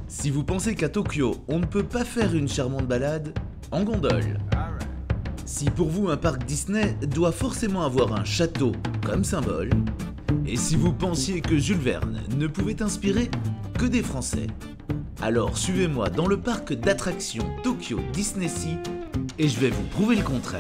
Si vous pensez qu'à Tokyo, on ne peut pas faire une charmante balade, en gondole. Si pour vous un parc Disney doit forcément avoir un château comme symbole, et si vous pensiez que Jules Verne ne pouvait inspirer que des Français, alors suivez-moi dans le parc d'attractions Tokyo DisneySea et je vais vous prouver le contraire.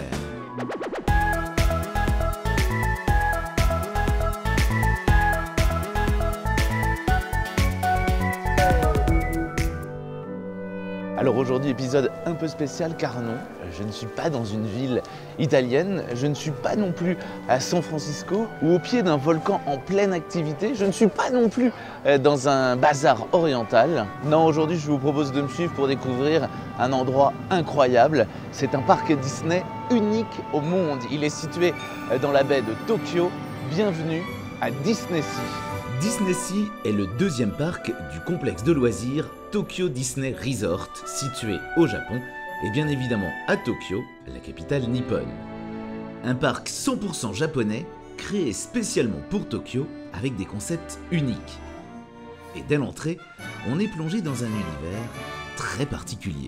Alors aujourd'hui, épisode un peu spécial car non, je ne suis pas dans une ville italienne, je ne suis pas non plus à San Francisco ou au pied d'un volcan en pleine activité, je ne suis pas non plus dans un bazar oriental. Non, aujourd'hui je vous propose de me suivre pour découvrir un endroit incroyable. C'est un parc Disney unique au monde. Il est situé dans la baie de Tokyo. Bienvenue à DisneySea. DisneySea est le deuxième parc du complexe de loisirs Tokyo Disney Resort, situé au Japon et bien évidemment à Tokyo, la capitale nippone. Un parc 100% japonais, créé spécialement pour Tokyo avec des concepts uniques. Et dès l'entrée, on est plongé dans un univers très particulier.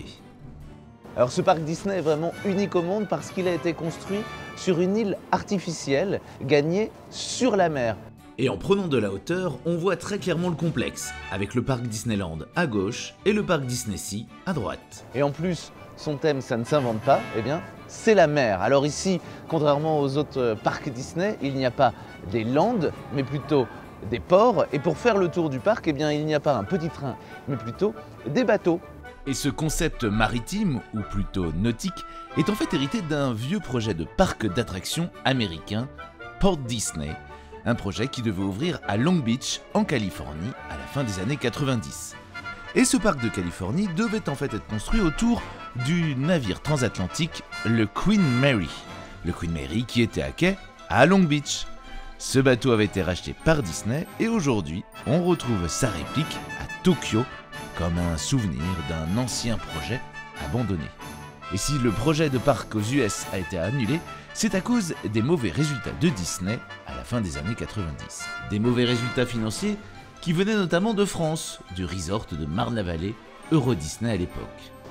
Alors ce parc Disney est vraiment unique au monde parce qu'il a été construit sur une île artificielle gagnée sur la mer. Et en prenant de la hauteur, on voit très clairement le complexe, avec le parc Disneyland à gauche et le parc DisneySea à droite. Et en plus, son thème, ça ne s'invente pas, eh bien, c'est la mer. Alors ici, contrairement aux autres parcs Disney, il n'y a pas des landes, mais plutôt des ports. Et pour faire le tour du parc, eh bien, il n'y a pas un petit train, mais plutôt des bateaux. Et ce concept maritime, ou plutôt nautique, est en fait hérité d'un vieux projet de parc d'attractions américain, Port Disney. Un projet qui devait ouvrir à Long Beach, en Californie, à la fin des années 90. Et ce parc de Californie devait en fait être construit autour du navire transatlantique, le Queen Mary. Le Queen Mary qui était à quai à Long Beach. Ce bateau avait été racheté par Disney et aujourd'hui, on retrouve sa réplique à Tokyo comme un souvenir d'un ancien projet abandonné. Et si le projet de parc aux US a été annulé, c'est à cause des mauvais résultats de Disney à la fin des années 90. Des mauvais résultats financiers qui venaient notamment de France, du resort de Marne-la-Vallée, Euro Disney à l'époque.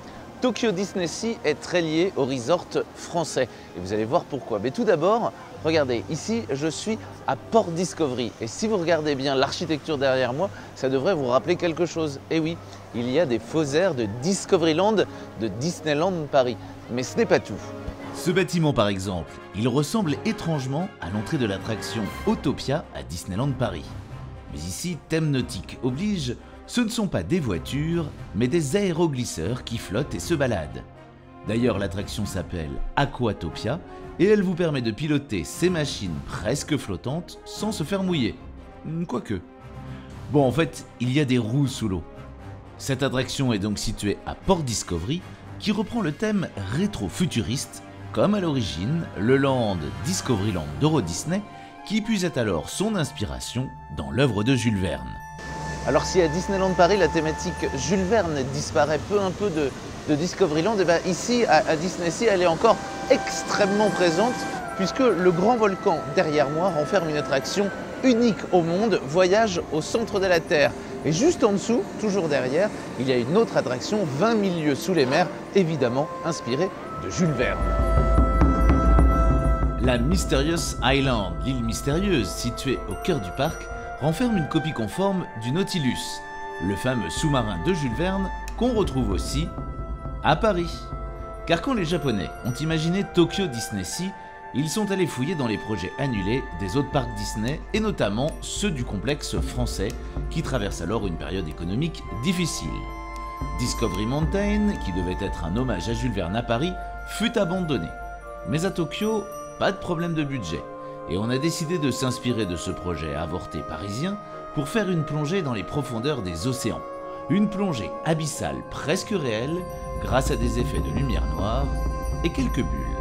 Tokyo DisneySea est très lié au resort français et vous allez voir pourquoi. Mais tout d'abord, regardez, ici je suis à Port Discovery et si vous regardez bien l'architecture derrière moi, ça devrait vous rappeler quelque chose. Et oui, il y a des faux airs de Discoveryland de Disneyland Paris. Mais ce n'est pas tout. Ce bâtiment par exemple, il ressemble étrangement à l'entrée de l'attraction Autopia à Disneyland Paris. Mais ici, thème nautique oblige, ce ne sont pas des voitures, mais des aéroglisseurs qui flottent et se baladent. D'ailleurs, l'attraction s'appelle Aquatopia et elle vous permet de piloter ces machines presque flottantes sans se faire mouiller. Quoique. Bon, en fait, il y a des roues sous l'eau. Cette attraction est donc située à Port Discovery, qui reprend le thème rétro-futuriste, comme à l'origine le land Discoveryland d'Euro Disney, qui puisait alors son inspiration dans l'œuvre de Jules Verne. Alors si à Disneyland Paris la thématique Jules Verne disparaît peu à peu de Discoveryland, et bien ici à DisneySea elle est encore extrêmement présente puisque le grand volcan derrière moi renferme une attraction unique au monde, Voyage au centre de la Terre. Et juste en dessous, toujours derrière, il y a une autre attraction, 20 000 lieues sous les mers, évidemment inspirée de Jules Verne. La Mysterious Island, l'île mystérieuse située au cœur du parc, renferme une copie conforme du Nautilus, le fameux sous-marin de Jules Verne qu'on retrouve aussi à Paris. Car quand les Japonais ont imaginé Tokyo DisneySea, ils sont allés fouiller dans les projets annulés des autres parcs Disney et notamment ceux du complexe français qui traverse alors une période économique difficile. Discovery Mountain, qui devait être un hommage à Jules Verne à Paris, fut abandonné. Mais à Tokyo, pas de problème de budget. Et on a décidé de s'inspirer de ce projet avorté parisien pour faire une plongée dans les profondeurs des océans. Une plongée abyssale presque réelle grâce à des effets de lumière noire et quelques bulles.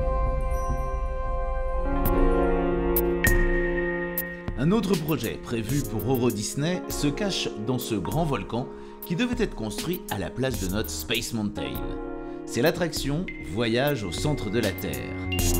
Un autre projet prévu pour Euro Disney se cache dans ce grand volcan qui devait être construit à la place de notre Space Mountain. C'est l'attraction Voyage au centre de la Terre.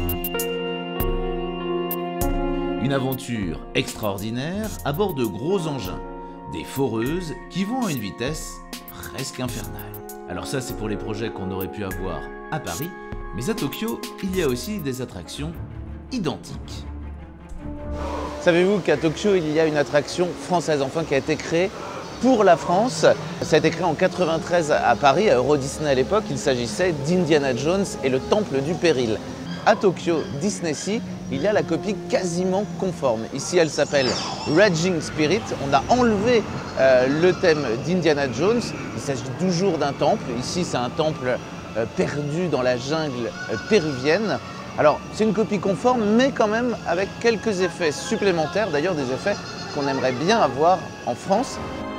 Une aventure extraordinaire à bord de gros engins, des foreuses qui vont à une vitesse presque infernale. Alors ça, c'est pour les projets qu'on aurait pu avoir à Paris, mais à Tokyo, il y a aussi des attractions identiques. Savez-vous qu'à Tokyo, il y a une attraction française, enfin qui a été créée pour la France. Ça a été créé en 93 à Paris, à Euro Disney à l'époque. Il s'agissait d'Indiana Jones et le Temple du Péril. À Tokyo Disney Sea, il y a la copie quasiment conforme. Ici, elle s'appelle Raging Spirit. On a enlevé le thème d'Indiana Jones. Il s'agit toujours d'un temple. Ici, c'est un temple perdu dans la jungle péruvienne. Alors, c'est une copie conforme, mais quand même avec quelques effets supplémentaires. D'ailleurs, des effets qu'on aimerait bien avoir en France.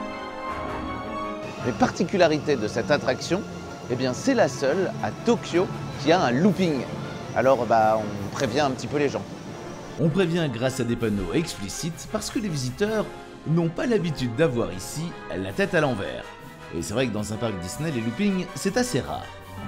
Les particularités de cette attraction, eh bien, c'est la seule à Tokyo qui a un looping. Alors, on prévient un petit peu les gens. On prévient grâce à des panneaux explicites parce que les visiteurs n'ont pas l'habitude d'avoir ici la tête à l'envers. Et c'est vrai que dans un parc Disney, les loopings, c'est assez rare.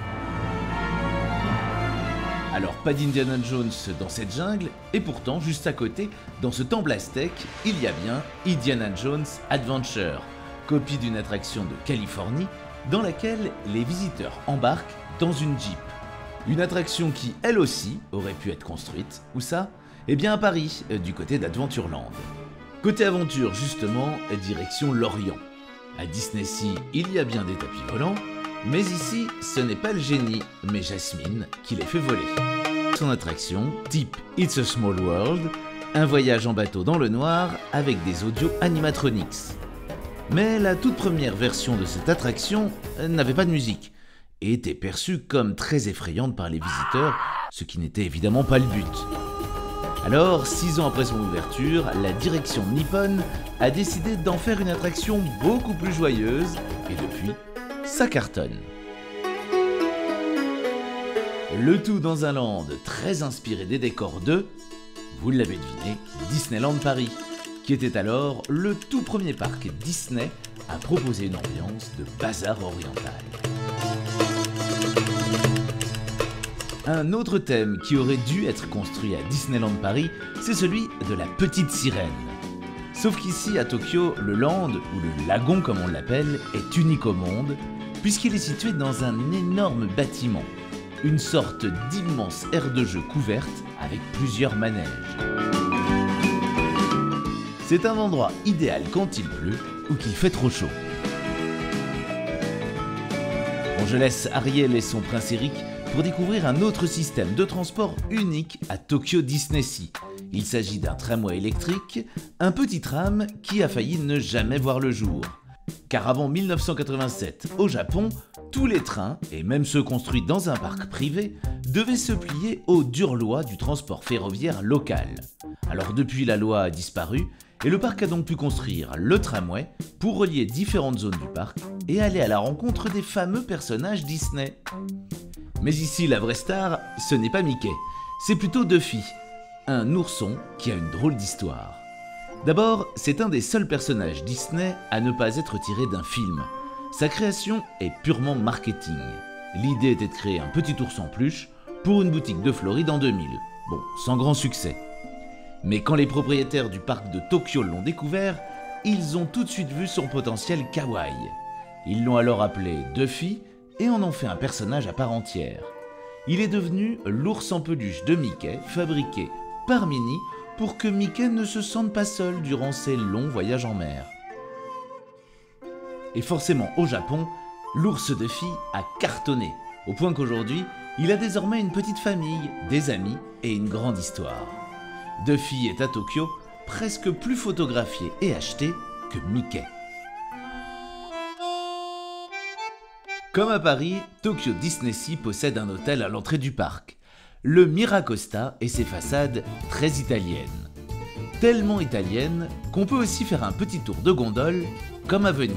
Alors, pas d'Indiana Jones dans cette jungle, et pourtant, juste à côté, dans ce temple aztèque, il y a bien Indiana Jones Adventure, copie d'une attraction de Californie, dans laquelle les visiteurs embarquent dans une Jeep. Une attraction qui, elle aussi, aurait pu être construite, où ça? Eh bien à Paris, du côté d'Adventureland. Côté aventure, justement, direction l'Orient. À Disney Sea, il y a bien des tapis volants, mais ici, ce n'est pas le génie, mais Jasmine, qui les fait voler. Son attraction, type It's a Small World, un voyage en bateau dans le noir avec des audios animatronics. Mais la toute première version de cette attraction n'avait pas de musique et était perçue comme très effrayante par les visiteurs, ce qui n'était évidemment pas le but. Alors, 6 ans après son ouverture, la direction Nippon a décidé d'en faire une attraction beaucoup plus joyeuse et depuis, ça cartonne. Le tout dans un land très inspiré des décors de, vous l'avez deviné, Disneyland Paris, qui était alors le tout premier parc Disney à proposer une ambiance de bazar oriental. Un autre thème qui aurait dû être construit à Disneyland Paris, c'est celui de la petite sirène. Sauf qu'ici à Tokyo, le land, ou le lagon comme on l'appelle, est unique au monde, puisqu'il est situé dans un énorme bâtiment, une sorte d'immense aire de jeu couverte avec plusieurs manèges. C'est un endroit idéal quand il pleut ou qu'il fait trop chaud. Bon, je laisse Ariel et son prince Eric pour découvrir un autre système de transport unique à Tokyo Disney Sea. Il s'agit d'un tramway électrique, un petit tram qui a failli ne jamais voir le jour. Car avant 1987, au Japon, tous les trains, et même ceux construits dans un parc privé, devaient se plier aux dures lois du transport ferroviaire local. Alors depuis, la loi a disparu, et le parc a donc pu construire le tramway pour relier différentes zones du parc et aller à la rencontre des fameux personnages Disney. Mais ici, la vraie star, ce n'est pas Mickey, c'est plutôt Duffy, un ourson qui a une drôle d'histoire. D'abord, c'est un des seuls personnages Disney à ne pas être tiré d'un film. Sa création est purement marketing. L'idée était de créer un petit ours en peluche pour une boutique de Floride en 2000. Bon, sans grand succès. Mais quand les propriétaires du parc de Tokyo l'ont découvert, ils ont tout de suite vu son potentiel kawaii. Ils l'ont alors appelé Duffy et en ont fait un personnage à part entière. Il est devenu l'ours en peluche de Mickey, fabriqué par Minnie pour que Mickey ne se sente pas seul durant ses longs voyages en mer. Et forcément, au Japon, l'ours Duffy a cartonné, au point qu'aujourd'hui, il a désormais une petite famille, des amis et une grande histoire. Duffy est à Tokyo, presque plus photographié et acheté que Mickey. Comme à Paris, Tokyo Disney Sea possède un hôtel à l'entrée du parc, le Miracosta et ses façades très italiennes. Tellement italiennes qu'on peut aussi faire un petit tour de gondole, comme à Venise.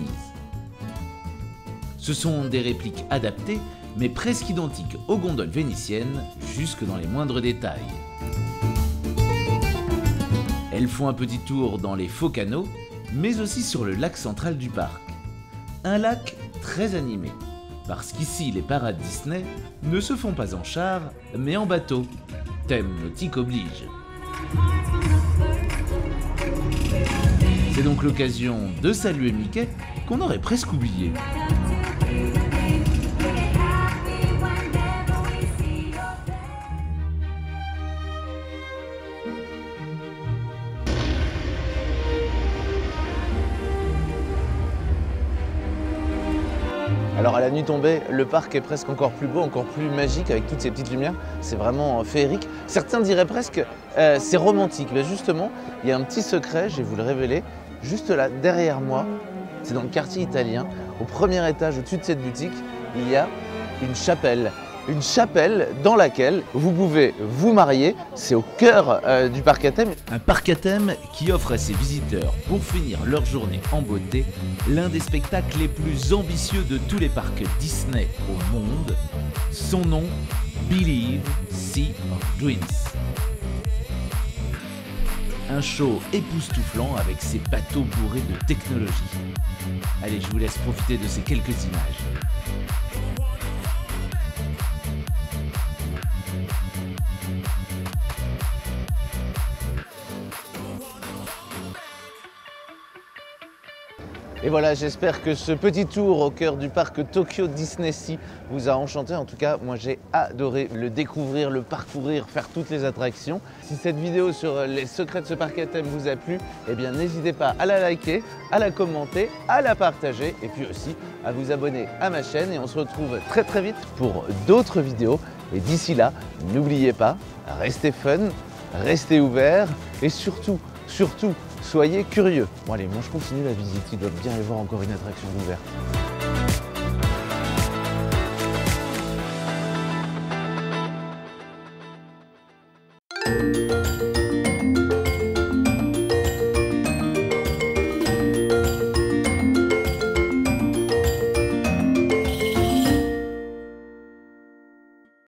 Ce sont des répliques adaptées, mais presque identiques aux gondoles vénitiennes, jusque dans les moindres détails. Elles font un petit tour dans les faux canaux, mais aussi sur le lac central du parc. Un lac très animé, parce qu'ici les parades Disney ne se font pas en char, mais en bateau. Thème nautique oblige. C'est donc l'occasion de saluer Mickey qu'on aurait presque oublié. Alors à la nuit tombée, le parc est presque encore plus beau, encore plus magique avec toutes ces petites lumières. C'est vraiment féerique. Certains diraient presque c'est romantique. Mais justement, il y a un petit secret, je vais vous le révéler. Juste là, derrière moi, c'est dans le quartier italien. Au premier étage, au-dessus de cette boutique, il y a une chapelle. Une chapelle dans laquelle vous pouvez vous marier. C'est au cœur du parc à thème. Un parc à thème qui offre à ses visiteurs, pour finir leur journée en beauté, l'un des spectacles les plus ambitieux de tous les parcs Disney au monde. Son nom, Believe, Sea of Dreams. Un show époustouflant avec ses bateaux bourrés de technologie. Allez, je vous laisse profiter de ces quelques images. Et voilà, j'espère que ce petit tour au cœur du parc Tokyo DisneySea vous a enchanté. En tout cas, moi j'ai adoré le découvrir, le parcourir, faire toutes les attractions. Si cette vidéo sur les secrets de ce parc à thème vous a plu, eh bien n'hésitez pas à la liker, à la commenter, à la partager et puis aussi à vous abonner à ma chaîne. Et on se retrouve très très vite pour d'autres vidéos. Et d'ici là, n'oubliez pas, restez fun, restez ouverts et surtout, soyez curieux. Bon allez, moi je continue la visite, il doit bien y avoir encore une attraction ouverte.